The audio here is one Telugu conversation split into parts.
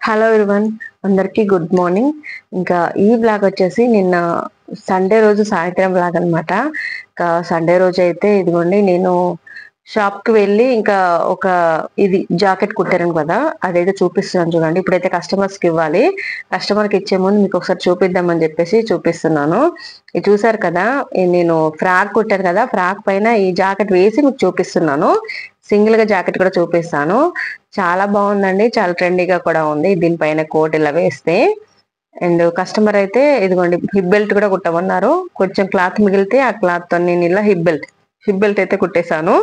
హలో ఎవ్రీవన్, అందరికీ గుడ్ మార్నింగ్. ఇంకా ఈ బ్లాగ్ వచ్చేసి నిన్న సండే రోజు సాయంత్రం బ్లాగ్ అనమాట. ఇంకా సండే రోజు అయితే ఇదిగోండి, నేను షాప్కి వెళ్ళి ఇంకా ఒక ఇది జాకెట్ కుట్టాను కదా, అదైతే చూపిస్తున్నాను చూడండి. ఇప్పుడైతే కస్టమర్స్కి ఇవ్వాలి. కస్టమర్కి ఇచ్చే ముందు మీకు ఒకసారి చూపిద్దామని చెప్పేసి చూపిస్తున్నాను. ఇది చూసారు కదా, నేను ఫ్రాక్ కుట్టాను కదా, ఫ్రాక్ పైన ఈ జాకెట్ వేసి మీకు చూపిస్తున్నాను. సింగిల్ గా జాకెట్ కూడా చూపిస్తాను. చాలా బాగుందండి, చాలా ట్రెండీగా కూడా ఉంది దీనిపైన కోట్ ఇలా వేస్తే. అండ్ కస్టమర్ అయితే ఇదిగోండి హిప్ బెల్ట్ కూడా కుట్టమన్నారు. కొంచెం క్లాత్ మిగిలితే ఆ క్లాత్ తో నేను ఇలా హిప్ బెల్ట్ అయితే కుట్టేశాను.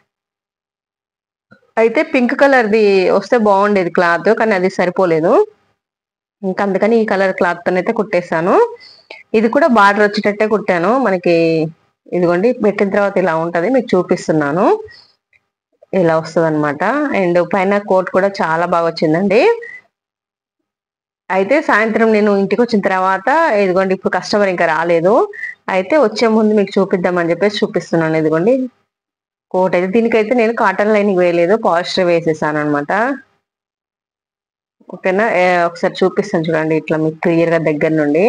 అయితే పింక్ కలర్ ది వస్తే బాగుండేది క్లాత్, కానీ అది సరిపోలేదు. ఇంకా అందుకని ఈ కలర్ క్లాత్ తో అయితే కుట్టేశాను. ఇది కూడా బార్డర్ వచ్చేటట్టే కుట్టాను. మనకి ఇదిగోండి పెట్టిన తర్వాత ఇలా ఉంటది, మీకు చూపిస్తున్నాను. ఇలా వస్తుంది అనమాట. అండ్ పైన కోట్ కూడా చాలా బాగా వచ్చిందండి. అయితే సాయంత్రం నేను ఇంటికి వచ్చిన తర్వాత ఇదిగోండి, ఇప్పుడు కస్టమర్ ఇంకా రాలేదు. అయితే వచ్చే ముందు మీకు చూపిద్దామని చెప్పేసి చూపిస్తున్నాను. ఇదిగోండి కోట్ అయితే, దీనికైతే నేను కాటన్ లైనింగ్ వేయలేదు, పాలిస్టర్ వేసేసాను అనమాట. ఓకేనా, ఒకసారి చూపిస్తాను చూడండి ఇట్లా మీకు క్లియర్ గా దగ్గర నుండి.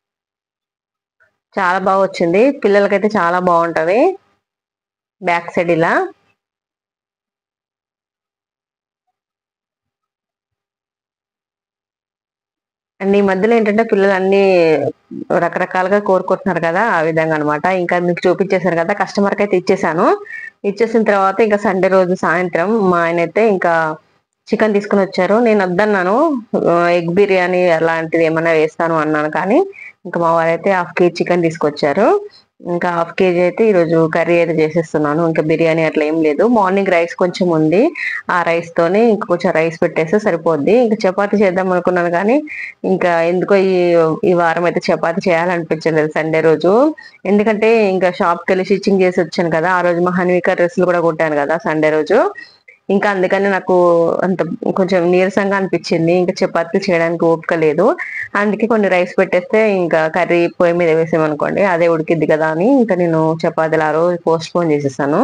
చాలా బాగా వచ్చింది, పిల్లలకైతే చాలా బాగుంటది. బ్యాక్ సైడ్ ఇలా అండ్ ఈ మధ్యలో ఏంటంటే పిల్లలు అన్ని రకరకాలుగా కోరుకుంటున్నారు కదా, ఆ విధంగా అనమాట. ఇంకా మీకు చూపించేశాను కదా, కస్టమర్కి అయితే ఇచ్చేసాను. ఇచ్చేసిన తర్వాత ఇంకా సండే రోజు సాయంత్రం మా ఆయన అయితే ఇంకా చికెన్ తీసుకుని వచ్చారు. నేను వద్దన్నాను, ఎగ్ బిర్యానీ అలాంటిది ఏమైనా వేస్తాను అన్నాను. కానీ ఇంకా మా వారైతే హాఫ్ కేజీ చికెన్ తీసుకొచ్చారు. ఇంకా హాఫ్ కేజీ అయితే ఈరోజు కర్రీ అయితే చేసేస్తున్నాను. ఇంకా బిర్యానీ అట్లా ఏం లేదు. మార్నింగ్ రైస్ కొంచెం ఉంది, ఆ రైస్ తోనే ఇంకా కొంచెం రైస్ పెట్టేస్తే సరిపోద్ది. ఇంకా చపాతీ చేద్దాం అనుకున్నాను, కానీ ఇంకా ఎందుకో ఈ వారం అయితే చపాతీ చేయాలనిపించలేదు సండే రోజు. ఎందుకంటే ఇంకా షాప్కి వెళ్ళి స్టిచ్చింగ్ చేసి వచ్చాను కదా, ఆ రోజు మా హన్విక డ్రెస్సులు కూడా కుట్టాను కదా సండే రోజు. ఇంకా అందుకని నాకు అంత కొంచెం నీరసంగా అనిపించింది. ఇంకా చపాతీలు చేయడానికి ఓపిక లేదు. అందుకే కొన్ని రైస్ పెట్టేస్తే ఇంకా కర్రీ పొయ్యి మీద వేసామనుకోండి అదే ఉడికిద్ది కదా అని ఇంకా నేను చపాతీలు ఆ రోజు పోస్ట్ పోన్ చేసేసాను.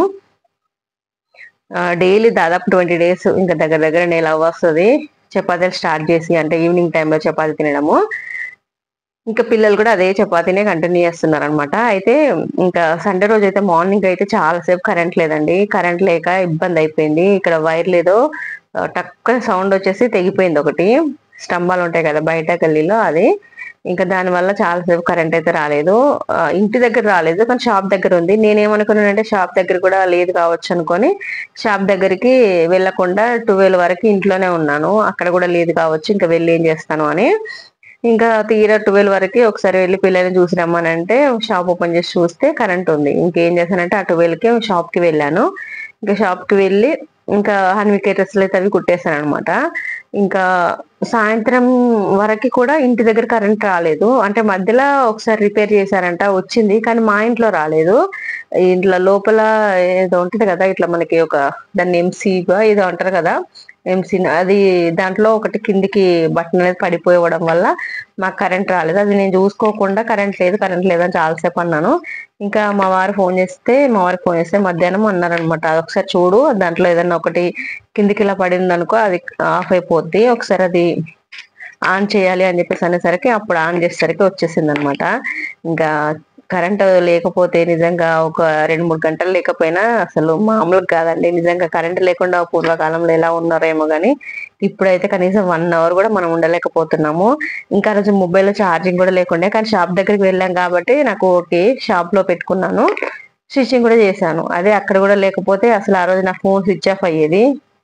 డైలీ దాదాపు 20 days ఇంకా దగ్గర దగ్గర నెల వస్తుంది చపాతీలు స్టార్ట్ చేసి, అంటే ఈవినింగ్ టైంలో చపాతీ తినడము. ఇంకా పిల్లలు కూడా అదే చపాతీనే కంటిన్యూ చేస్తున్నారు అనమాట. అయితే ఇంకా సండే రోజు అయితే మార్నింగ్ అయితే చాలా సేపు కరెంట్ లేదండి. కరెంట్ లేక ఇబ్బంది అయిపోయింది. ఇక్కడ వైర్ లేదో టక్క సౌండ్ వచ్చేసి తెగిపోయింది ఒకటి. స్తంభాలు ఉంటాయి కదా బయట గల్లీలో, అది ఇంకా దాని వల్ల చాలా సేపు కరెంట్ అయితే రాలేదు. ఇంటి దగ్గర రాలేదు, కానీ షాప్ దగ్గర ఉంది. నేనేమనుకున్నానంటే షాప్ దగ్గర కూడా లేదు కావచ్చు అనుకొని షాప్ దగ్గరికి వెళ్ళకుండా 12 వరకు ఇంట్లోనే ఉన్నాను. అక్కడ కూడా లేదు కావచ్చు, ఇంకా వెళ్ళి ఏం చేస్తాను అని. ఇంకా తీరా 12 వరకు ఒకసారి వెళ్ళి పిల్లల్ని చూసి రమ్మానంటే షాప్ ఓపెన్ చేసి చూస్తే కరెంట్ ఉంది. ఇంకేం చేశానంటే ఆ 12కి షాప్ కి వెళ్ళాను. ఇంకా షాప్ కి వెళ్ళి ఇంకా హన్వికే డ్రెస్సులు అయితే అవి కుట్టేశాను అనమాట. ఇంకా సాయంత్రం వరకు కూడా ఇంటి దగ్గర కరెంట్ రాలేదు. అంటే మధ్యలో ఒకసారి రిపేర్ చేశారంట, వచ్చింది, కానీ మా ఇంట్లో రాలేదు. ఇంట్లో లోపల ఏదో ఉంటుంది కదా, ఇట్లా మనకి ఒక దాన్ని ఎంసీగా ఏదో అంటారు కదా, ఎంసీ అది దాంట్లో ఒకటి కిందికి బటన్ అనేది పడిపోవడం వల్ల మాకు కరెంట్ రాలేదు. అది నేను చూసుకోకుండా కరెంట్ లేదు కరెంట్ లేదు అని చాలాసేపు అన్నాను. ఇంకా మా వారికి ఫోన్ చేస్తే మధ్యాహ్నం అన్నారనమాట, అది ఒకసారి చూడు, దాంట్లో ఏదన్నా ఒకటి కిందికి ఇలా పడింది అనుకో అది ఆఫ్ అయిపోద్ది, ఒకసారి అది ఆన్ చేయాలి అని చెప్పేసి అనేసరికి అప్పుడు ఆన్ చేసేసరికి వచ్చేసింది అనమాట. ఇంకా కరెంట్ లేకపోతే నిజంగా ఒక 2-3 గంటలు లేకపోయినా అసలు మామూలుగా కాదండి. నిజంగా కరెంట్ లేకుండా పూర్వకాలంలో ఎలా ఉన్నారేమో కానీ ఇప్పుడైతే కనీసం 1 hour కూడా మనం ఉండలేకపోతున్నాము. ఇంకా రోజు మొబైల్లో ఛార్జింగ్ కూడా లేకుండే, కానీ షాప్ దగ్గరికి వెళ్ళాం కాబట్టి నాకు ఓకే, షాప్ లో పెట్టుకున్నాను, స్టిచ్చింగ్ కూడా చేశాను. అదే అక్కడ కూడా లేకపోతే అసలు ఆ రోజు నా ఫోన్ స్విచ్ ఆఫ్ అయ్యేది.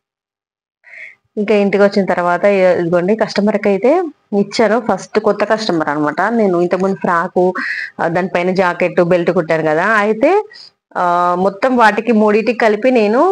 ఇంకా ఇంటికి వచ్చిన తర్వాత ఇదిగోండి కస్టమర్కి అయితే ఇచ్చాను. ఫస్ట్ కొత్త కస్టమర్ అనమాట. నేను ఇంతకుముందు ఫ్రాకు దానిపైన జాకెట్ బెల్ట్ కుట్టాను కదా, అయితే మొత్తం వాటికి మూడింటికి కలిపి నేను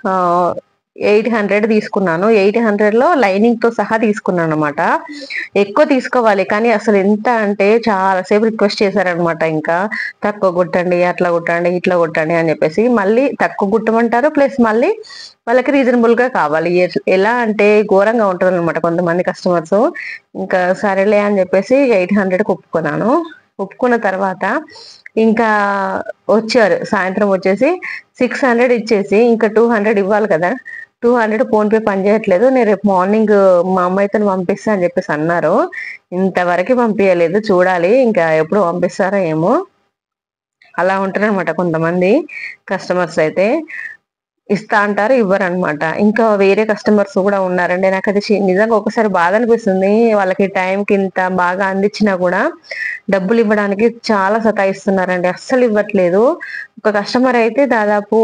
800 తీసుకున్నాను. 800 లో లైనింగ్ తో సహా తీసుకున్నాను అనమాట. ఎక్కువ తీసుకోవాలి, కానీ అసలు ఎంత అంటే చాలా సేపు రిక్వెస్ట్ చేశారనమాట. ఇంకా తక్కువ కుట్టండి, అట్లా కుట్టండి, ఇట్లా కుట్టండి అని చెప్పేసి. మళ్ళీ తక్కువ కుట్టమంటారు, ప్లస్ మళ్ళీ వాళ్ళకి రీజనబుల్ గా కావాలి. ఎలా అంటే ఘోరంగా ఉంటుంది అనమాట కొంతమంది కస్టమర్స్. ఇంకా సరేలే అని చెప్పేసి 800కి ఒప్పుకున్నాను. ఒప్పుకున్న తర్వాత ఇంకా వచ్చారు సాయంత్రం వచ్చేసి 600 ఇచ్చేసి ఇంకా 200 ఇవ్వాలి కదా, 200 ఫోన్ పే పని చేయట్లేదు, నేను రేపు మార్నింగ్ మా అమ్మాయితో పంపిస్తా అని చెప్పేసి అన్నారు. ఇంతవరకు పంపించలేదు, చూడాలి ఇంకా ఎప్పుడు పంపిస్తారో ఏమో. అలా ఉంటారనమాట కొంతమంది కస్టమర్స్ అయితే. ఇస్తా అంటారు, ఇవ్వరు అనమాట. ఇంకా వేరే కస్టమర్స్ కూడా ఉన్నారండి. నాకు అది నిజంగా ఒకసారి బాధ అనిపిస్తుంది. వాళ్ళకి టైంకి ఇంత బాగా అందించినా కూడా డబ్బులు ఇవ్వడానికి చాలా సతాయిస్తున్నారండి, అస్సలు ఇవ్వట్లేదు. ఒక కస్టమర్ అయితే దాదాపు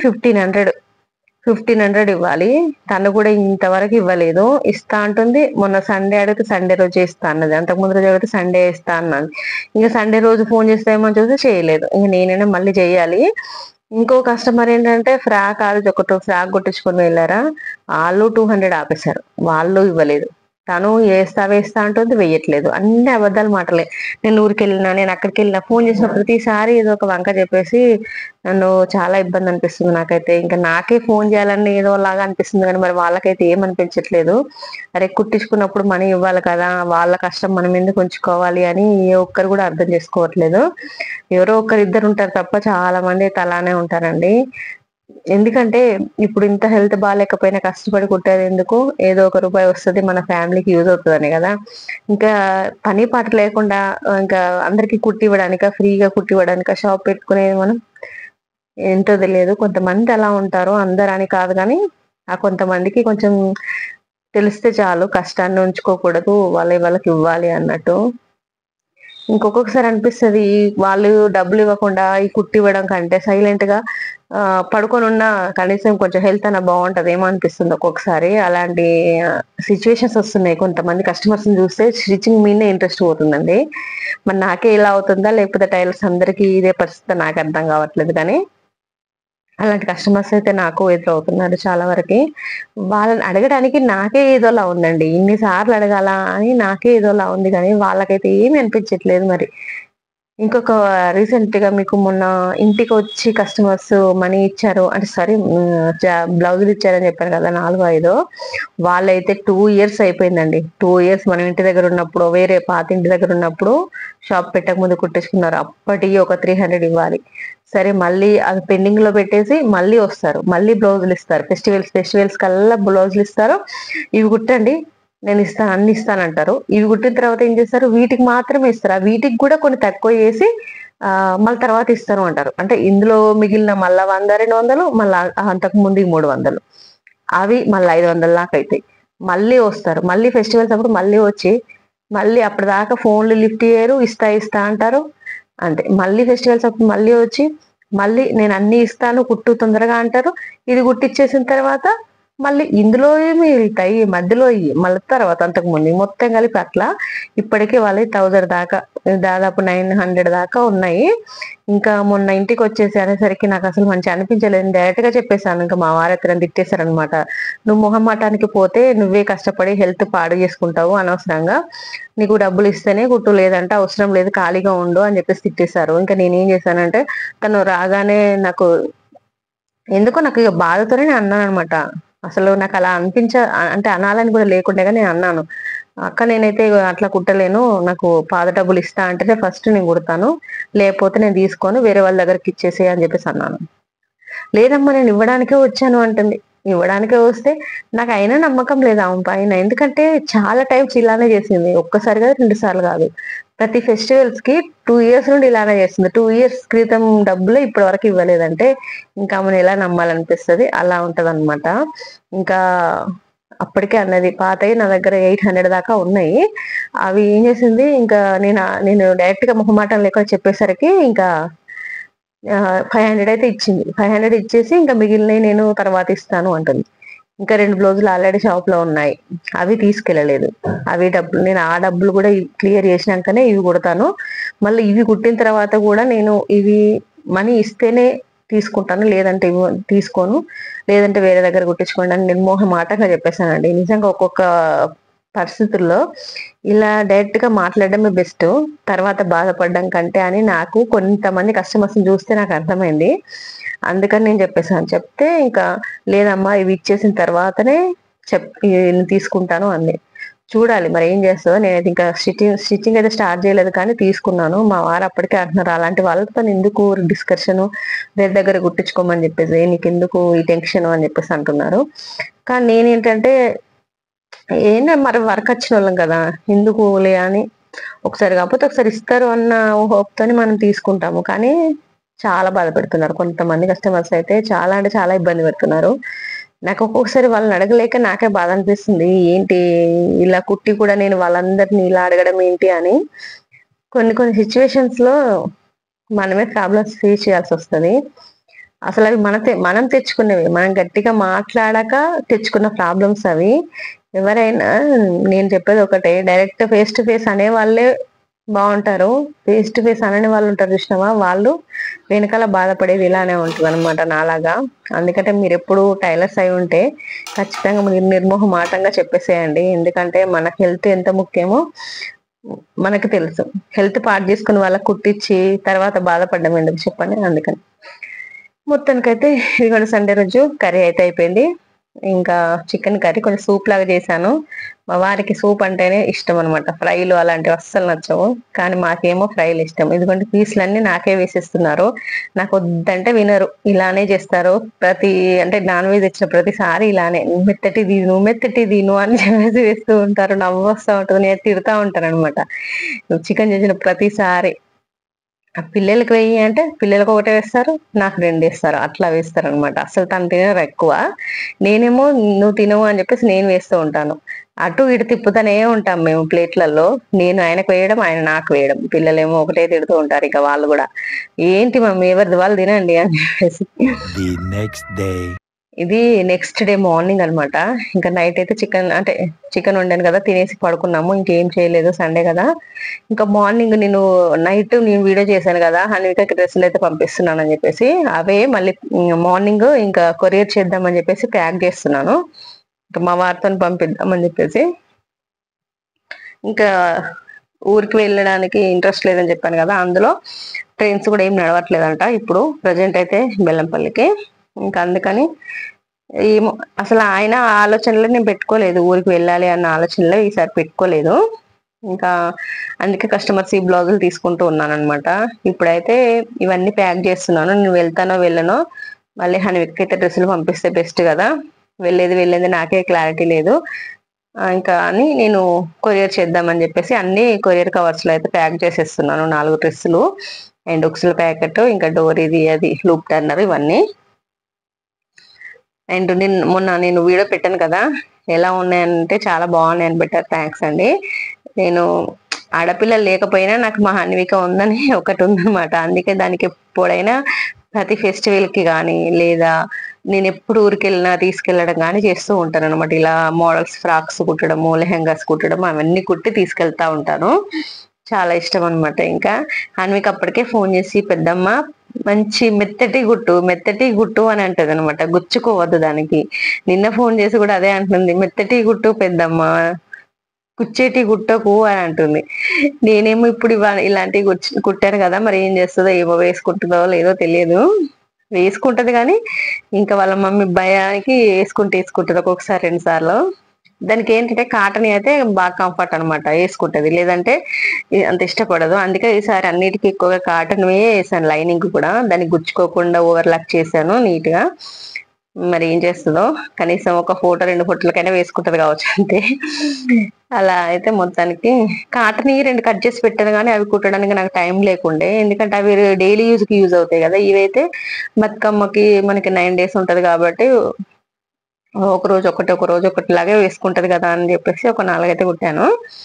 1500 ఇవ్వాలి, తను కూడా ఇంతవరకు ఇవ్వలేదు. ఇస్తా అంటుంది, మొన్న సండే అడిగితే సండే రోజే ఇస్తా అన్నది, అంతకు ముందు రోజు అడిగితే సండే ఇస్తా అన్నది. ఇంకా సండే రోజు ఫోన్ చేస్తే ఏమో చూస్తే చేయలేదు. ఇంక నేనైనా మళ్ళీ చెయ్యాలి. ఇంకో కస్టమర్ ఏంటంటే ఫ్రాక్ ఆల్రెడీ ఒకటి ఫ్రాక్ కొట్టించుకొని వెళ్ళారా, వాళ్ళు 200 ఆపేశారు, వాళ్ళు ఇవ్వలేదు. తను వేస్తా అంటుంది, వెయ్యట్లేదు. అన్ని అబద్ధాలు మాటలే. నేను ఊరికి వెళ్ళినా, నేను అక్కడికి వెళ్ళినా, ఫోన్ చేసిన ప్రతిసారి ఏదో ఒక వంక చెప్పేసి నన్ను చాలా ఇబ్బంది అనిపిస్తుంది నాకైతే. ఇంకా నాకే ఫోన్ చేయాలని ఏదో లాగా అనిపిస్తుంది, కానీ మరి వాళ్ళకైతే ఏమనిపించట్లేదు. అరే కుట్టించుకున్నప్పుడు మనీ ఇవ్వాలి కదా, వాళ్ళ కష్టం మనం ఎందుకు ఉంచుకోవాలి అని ఏ ఒక్కరు కూడా అర్థం చేసుకోవట్లేదు. ఎవరో ఒకరు ఇద్దరు ఉంటారు తప్ప చాలా మంది అయితే అలానే ఉంటారండి. ఎందుకంటే ఇప్పుడు ఇంత హెల్త్ బాగాలేకపోయినా కష్టపడి కుట్టేది ఎందుకు, ఏదో ఒక రూపాయి వస్తుంది మన ఫ్యామిలీకి యూజ్ అవుతుందని కదా. ఇంకా పని పాట లేకుండా ఇంకా అందరికి కుట్టి ఇవ్వడానిక, ఫ్రీగా కుట్టి ఇవ్వడానిక షాప్ పెట్టుకునేది మనం, ఏంటో తెలియదు. కొంతమంది అలా ఉంటారు, అందరని కాదు కానీ ఆ కొంతమందికి కొంచెం తెలిస్తే చాలు, కష్టాన్ని ఉంచుకోకూడదు, వాళ్ళకి ఇవ్వాలి అన్నట్టు. ఇంకొకసారి అనిపిస్తది, వాళ్ళు డబ్బులు ఇవ్వకుండా ఈ కుట్టి ఇవ్వడం కంటే సైలెంట్ గా పడుకొని ఉన్న కనీసం కొంచెం హెల్త్ అన్న బాగుంటది ఏమో అనిపిస్తుంది ఒక్కొక్కసారి. అలాంటి సిచ్యువేషన్స్ వస్తున్నాయి. కొంతమంది కస్టమర్స్ ని చూస్తే స్టిచ్చింగ్ మీదనే ఇంట్రెస్ట్ పోతుందండి. మరి నాకే ఇలా అవుతుందా, లేకపోతే టైలర్స్ అందరికీ ఇదే పరిస్థితి, నాకు అర్థం కావట్లేదు. కానీ అలాంటి కస్టమర్స్ అయితే నాకు ఎదురవుతున్నారు చాలా వరకి. వాళ్ళని అడగడానికి నాకే ఏదోలా ఉందండి, ఇన్నిసార్లు అడగాల అని నాకే ఏదోలా ఉంది, కానీ వాళ్ళకైతే ఏమి అనిపించట్లేదు మరి. ఇంకొక రీసెంట్ గా మీకు మొన్న ఇంటికి వచ్చి కస్టమర్స్ మనీ ఇచ్చారు అంటే, సారీ, బ్లౌజులు ఇచ్చారని చెప్పారు కదా, 4-5. వాళ్ళైతే 2 years అయిపోయిందండి. 2 years మనం ఇంటి దగ్గర ఉన్నప్పుడు, వేరే పాత ఇంటి దగ్గర ఉన్నప్పుడు షాప్ పెట్టక ముందు కుట్టించుకున్నారు. అప్పటికి ఒక 300 ఇవ్వాలి. సరే మళ్ళీ అది పెండింగ్ లో పెట్టేసి మళ్ళీ వస్తారు, మళ్ళీ బ్లౌజులు ఇస్తారు. ఫెస్టివల్స్ కల్లా బ్లౌజులు ఇస్తారు. ఇవి కుట్టండి, నేను ఇస్తాను, అన్ని ఇస్తానంటారు. ఇవి కుట్టిన తర్వాత ఏం చేస్తారు, వీటికి మాత్రమే ఇస్తారు. ఆ వీటికి కూడా కొన్ని తక్కువ చేసి మళ్ళీ తర్వాత ఇస్తారు అంటారు. అంటే ఇందులో మిగిలిన మళ్ళా 100-200, మళ్ళీ అంతకు ముందు 300, అవి మళ్ళీ 500 దాకా అవుతాయి. మళ్ళీ వస్తారు, మళ్ళీ ఫెస్టివల్స్ అప్పుడు మళ్ళీ వచ్చి మళ్ళీ అప్పటిదాకా ఫోన్లు లిఫ్ట్ చేయరు, ఇస్తా అంటారు అంతే. మళ్ళీ ఫెస్టివల్స్ అప్పుడు మళ్ళీ వచ్చి మళ్ళీ నేను అన్ని ఇస్తాను కుట్టు తొందరగా అంటారు. ఇది కుట్టిచ్చేసిన తర్వాత మళ్ళీ ఇందులో ఏమి వెళ్తాయి, మధ్యలో మళ్ళీ తర్వాత అంతకు ముందు మొత్తం కలిపి అట్లా ఇప్పటికే వాళ్ళకి 1000 దాకా, దాదాపు 900 దాకా ఉన్నాయి. ఇంకా మొన్న ఇంటికి వచ్చేసి అనేసరికి నాకు అసలు మంచి అనిపించలేదు. డైరెక్ట్ గా చెప్పేశాను, ఇంకా మా వారెత్తరం తిట్టేశారనమాట. నువ్వు మొహమాటానికి పోతే నువ్వే కష్టపడి హెల్త్ పాడు చేసుకుంటావు అనవసరంగా, నీకు డబ్బులు ఇస్తేనే కుట్టు, లేదంటే అవసరం లేదు, ఖాళీగా ఉండు అని చెప్పేసి తిట్టేశారు. ఇంకా నేనేం చేశానంటే, తను రాగానే నాకు ఇక బాధతోనే నేను అన్నాను అనమాట. అసలు నాకు అలా అంటే అనాలని కూడా లేకుండే, కానీ నేను అన్నాను, అక్క నేనైతే అట్లా కుట్టలేను, నాకు పాత డబ్బులు ఇస్తా అంటేనే ఫస్ట్ నేను కుడతాను, లేకపోతే నేను తీసుకొని వేరే వాళ్ళ దగ్గరికి ఇచ్చేసి అని చెప్పేసి అన్నాను. లేదమ్మా నేను ఇవ్వడానికే వచ్చాను అంటుంది. ఇవ్వడానికే వస్తే నాకు అయినా నమ్మకం లేదు ఆమె పైన. ఎందుకంటే చాలా టైమ్స్ ఇలానే చేసింది, ఒక్కసారి కాదు 2 సార్లు కాదు. ప్రతి ఫెస్టివల్స్ కి 2 years నుండి ఇలానే చేస్తుంది. 2 years క్రితం డబ్బులే ఇప్పటి వరకు ఇవ్వలేదంటే ఇంకా ఆమెను ఎలా నమ్మాలనిపిస్తుంది. అలా ఉంటది అనమాట. ఇంకా అప్పటికే అన్నది, పాతయి నా దగ్గర 800 దాకా ఉన్నాయి. అవి ఏం చేసింది, ఇంకా నేను డైరెక్ట్ గా మొహమాటం లేకుండా చెప్పేసరికి ఇంకా 500 అయితే ఇచ్చింది. 500 ఇచ్చేసి ఇంకా మిగిలినవి నేను తర్వాత ఇస్తాను అంటుంది. ఇంకా 2 బ్లౌజులు ఆల్రెడీ షాప్ లో ఉన్నాయి, అవి తీసుకెళ్ళలేదు. అవి డబ్బులు నేను ఆ డబ్బులు కూడా క్లియర్ చేసినాకనే ఇవి కుడతాను. మళ్ళీ ఇవి కుట్టిన తర్వాత కూడా నేను ఇవి మనీ ఇస్తేనే తీసుకుంటాను, లేదంటే తీసుకోను, లేదంటే వేరే దగ్గర కుట్టించుకోండి అని నిర్మోహమాటంగా చెప్పేశానండి. నిజంగా ఒక్కొక్క పరిస్థితుల్లో ఇలా డైరెక్ట్ గా మాట్లాడడమే బెస్ట్, తర్వాత బాధపడడం కంటే అని నాకు కొంతమంది కస్టమర్స్ చూస్తే నాకు అర్థమైంది. అందుకని నేను చెప్పేసాను. చెప్తే ఇంకా లేదమ్మా ఇవి ఇచ్చేసిన తర్వాతనే తీసుకుంటాను అంది. చూడాలి మరి ఏం చేస్తుందో. నేనైతే ఇంకా స్టిచ్చింగ్ అయితే స్టార్ట్ చేయలేదు, కానీ తీసుకున్నాను. మా వారు అప్పటికే అంటున్నారు, అలాంటి వాళ్ళతో ఎందుకు డిస్కషన్, వేరే దగ్గర కుట్టించుకోమని చెప్పేసి, నీకు ఎందుకు ఈ టెన్షన్ అని చెప్పేసి అంటున్నారు. కానీ నేనేంటంటే ఏంటో మరి వర్క్ వచ్చిన వాళ్ళం కదా, ఎందుకులే అని ఒకసారి కాకపోతే ఒకసారి ఇస్తారు అన్న హోప్ తోని మనం తీసుకుంటాము. కానీ చాలా బాధ పెడుతున్నారు కొంతమంది కస్టమర్స్ అయితే, చాలా అంటే చాలా ఇబ్బంది పెడుతున్నారు. నాకు ఒక్కొక్కసారి వాళ్ళని అడగలేక నాకే బాధ అనిపిస్తుంది. ఏంటి ఇలా కుట్టి కూడా నేను వాళ్ళందరినీ ఇలా అడగడం ఏంటి అని. కొన్ని కొన్ని సిచ్యువేషన్స్ లో మనమే ప్రాబ్లమ్స్ ఫేస్ చేయాల్సి వస్తుంది. అసలు అవి మనం తెచ్చుకునేవి, మనం గట్టిగా మాట్లాడక తెచ్చుకున్న ప్రాబ్లమ్స్ అవి. ఎవరైనా, నేను చెప్పేది ఒకటే, డైరెక్ట్ ఫేస్ టు ఫేస్ అనే వాళ్ళే బాగుంటారు. ఫేస్ టు ఫేస్ అనని వాళ్ళు ఉంటారు చూసినావా, వాళ్ళు వెనకాల బాధపడేది ఇలానే ఉంటుంది అనమాట నాలాగా. అందుకంటే మీరు ఎప్పుడు టైలర్స్ అయి ఉంటే ఖచ్చితంగా మీరు నిర్మోహమాటంగా చెప్పేసేయండి. ఎందుకంటే మన హెల్త్ ఎంత ముఖ్యమో మనకు తెలుసు. హెల్త్ పాడు చేసుకుని వాళ్ళకి కుట్టించి తర్వాత బాధపడడం ఎందుకు చెప్పండి. అందుకని మొత్తానికైతే ఇవాళ సండే రోజు కర్రీ అయితే అయిపోయింది. ఇంకా చికెన్ కర్రీ కొంచెం సూప్ లాగా చేశాను. మా వారికి సూప్ అంటేనే ఇష్టం అనమాట, ఫ్రైలు అలాంటివి అస్సలు నచ్చవు. కానీ మాకేమో ఫ్రైలు ఇష్టం. ఎందుకంటే పీసులన్నీ నాకే వేసేస్తున్నారు. నాకు వద్దంటే వినరు, ఇలానే చేస్తారు. అంటే నాన్ వెజ్ తెచ్చిన ప్రతిసారి ఇలానే, మెత్తటి తిను అని చెప్పేసి వేస్తూ ఉంటారు. నవ్వు వస్తూ ఉంటుంది, నేను తిడతా ఉంటాను అనమాట చికెన్ చేసిన ప్రతిసారి. ఆ పిల్లలకి వెయ్యి అంటే పిల్లలకు ఒకటే వేస్తారు, నాకు రెండు వేస్తారు, అట్లా వేస్తారు అనమాట. అసలు తను తినరు ఎక్కువ. నేనేమో నువ్వు తినవు అని చెప్పేసి నేను వేస్తూ ఉంటాను. అటు ఇటు తిప్పుతూనే ఉంటాం మేము ప్లేట్లలో. నేను ఆయనకు వేయడం, ఆయన నాకు వేయడం. పిల్లలేమో ఒకటే తిడుతూ ఉంటారు ఇక వాళ్ళు కూడా, ఏంటి మమ్మీ ఎవరిది వాళ్ళు తినండి అని చెప్పేసి. ఇది నెక్స్ట్ డే మార్నింగ్ అనమాట. ఇంకా నైట్ అయితే చికెన్ వండాను కదా, తినేసి పడుకున్నాము. ఇంకేం చేయలేదు, సండే కదా. ఇంకా మార్నింగ్ నైట్ నేను వీడియో చేశాను కదా, హన్వికకి డ్రెస్సులు అయితే పంపిస్తున్నాను అని చెప్పేసి, అవే మళ్ళీ మార్నింగ్ ఇంకా కొరియర్ చేద్దామని చెప్పేసి ప్యాక్ చేస్తున్నాను. ఇంకా మా వారితో పంపిద్దామని చెప్పేసి. ఇంకా ఊరికి వెళ్ళడానికి ఇంట్రెస్ట్ లేదని చెప్పాను కదా, అందులో ట్రైన్స్ కూడా ఏం నడవట్లేదంట ఇప్పుడు ప్రజెంట్ అయితే బెల్లంపల్లికి. ఇంకా అందుకని ఏమో, అసలు ఆయన ఆలోచనలో నేను పెట్టుకోలేదు, ఊరికి వెళ్ళాలి అన్న ఆలోచనలో ఈసారి పెట్టుకోలేదు. ఇంకా అందుకే కస్టమర్స్ ఈ బ్లౌజులు తీసుకుంటూ ఉన్నాను అనమాట. ఇప్పుడైతే ఇవన్నీ ప్యాక్ చేస్తున్నాను. నేను వెళ్తానో వెళ్ళనో, మళ్ళీ హన్విక్ అయితే డ్రెస్సులు పంపిస్తే బెస్ట్ కదా. వెళ్ళేది నాకే క్లారిటీ లేదు. ఇంకా అని నేను కొరియర్ చేద్దామని చెప్పేసి అన్ని కొరియర్ కవర్స్ లో అయితే ప్యాక్ చేసేస్తున్నాను. 4 డ్రెస్సులు అండ్ ఉక్సుల ప్యాకెట్, ఇంకా డోరీది అది లూప్ టర్నర్, ఇవన్నీ. అండ్ మొన్న నేను వీడియో పెట్టాను కదా, ఎలా ఉన్నాయంటే చాలా బాగున్నాయని పెట్టారు. థ్యాంక్స్ అండి. నేను ఆడపిల్లలు లేకపోయినా నాకు మా హన్విక ఉందని ఒకటి ఉందన్నమాట. అందుకే దానికి ఎప్పుడైనా ప్రతి ఫెస్టివల్ కి కానీ, లేదా నేను ఎప్పుడు ఊరికి వెళ్ళినా తీసుకెళ్ళడం కానీ చేస్తూ ఉంటాను అనమాట. ఇలా మోడల్స్ ఫ్రాక్స్ కుట్టడము, లెహెంగాస్ కుట్టడం, అవన్నీ కుట్టి తీసుకెళ్తా ఉంటాను. చాలా ఇష్టం అనమాట. ఇంకా హన్విక అప్పటికే ఫోన్ చేసి, పెద్దమ్మ మంచి మెత్తటి గుట్టు అని అంటది అనమాట, గుచ్చుకోవద్దు దానికి. నిన్న ఫోన్ చేసి కూడా అదే అంటుంది, మెత్తటి గుట్టు పెద్దమ్మ, కుచ్చేటి గుట్టకు అని అంటుంది. నేనేమో ఇప్పుడు ఇలాంటివి కుట్టాను కదా, మరి ఏం చేస్తుందో ఏమో, వేసుకుంటుందో లేదో తెలియదు. వేసుకుంటది కానీ ఇంకా వాళ్ళ మమ్మీ భయానికి వేసుకుంటది ఒక్కొక్కసారి 2 సార్లు. దానికి ఏంటంటే కాటన్ అయితే బాగా కంఫర్ట్ అనమాట, వేసుకుంటది. లేదంటే అంత ఇష్టపడదు. అందుకే ఈసారి అన్నిటికీ ఎక్కువగా కాటన్ వేసాను, లైనింగ్ కూడా దానికి గుచ్చుకోకుండా ఓవర్లాక్ చేశాను నీట్ గా. మరి ఏం చేస్తుందో, కనీసం ఒక ఫోటో 2 ఫోటోలకైనా వేసుకుంటది కావచ్చు అంతే. అలా అయితే మొత్తానికి కాటన్ 2 కట్ చేసి పెట్టాను, కానీ అవి కుట్టడానికి నాకు టైం లేకుండే. ఎందుకంటే అవి డైలీ యూజ్ కి యూజ్ అవుతాయి కదా. ఇవైతే బతుకమ్మకి మనకి 9 days ఉంటది కాబట్టి ఒక రోజు ఒకటి లాగే వేసుకుంటది కదా అని చెప్పేసి ఒక 4 అయితే కుట్టాను.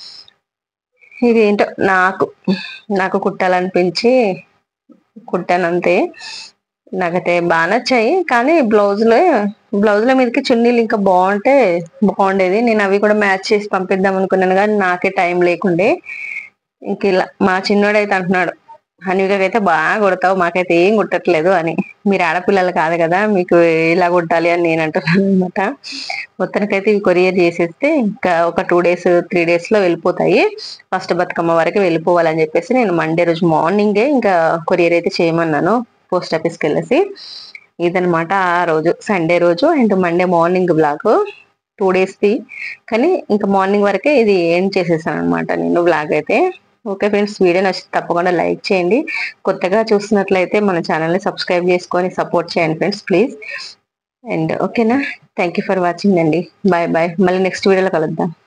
ఇది ఏంటో నాకు కుట్టాలనిపించి కుట్టాను అంతే. నాకైతే బాగా నచ్చాయి. కానీ బ్లౌజుల మీదకి చున్నీలు ఇంకా బాగుండేది. నేను అవి కూడా మ్యాచ్ చేసి పంపిద్దాం అనుకున్నాను, కానీ నాకే టైం లేకుండే. ఇంక ఇలా మా చిన్నోడైతే అంటున్నాడు, హనీకైతే బాగా కుడతావు, మాకైతే ఏం కుట్టట్లేదు అని. మీరు ఆడపిల్లలు కాదు కదా, మీకు ఇలా కుట్టాలి అని నేను అంటున్నాను అనమాట. మొత్తానికైతే ఇవి కొరియర్ చేసేస్తే ఇంకా ఒక 2 days 3 days లో వెళ్ళిపోతాయి. ఫస్ట్ బతుకమ్మ వరకు వెళ్ళిపోవాలని చెప్పేసి నేను మండే రోజు మార్నింగే ఇంకా కొరియర్ అయితే చేయమన్నాను పోస్ట్ ఆఫీస్కి వెళ్ళేసి. ఇదనమాట ఆ రోజు సండే రోజు and Monday morning blog. 2 days కానీ ఇంకా మార్నింగ్ వరకే ఇది ఎండ్ చేసేసాను అనమాట నేను బ్లాగ్ అయితే. ఓకే ఫ్రెండ్స్, వీడియో నచ్చితే తప్పకుండా లైక్ చేయండి. కొత్తగా చూస్తున్నట్లయితే మన ఛానల్ని సబ్స్క్రైబ్ చేసుకొని సపోర్ట్ చేయండి ఫ్రెండ్స్ ప్లీజ్. అండ్ ఓకేనా, థ్యాంక్ యూ ఫర్ వాచింగ్ అండి. బాయ్ బాయ్, మళ్ళీ నెక్స్ట్ వీడియోలో కలుద్దాం.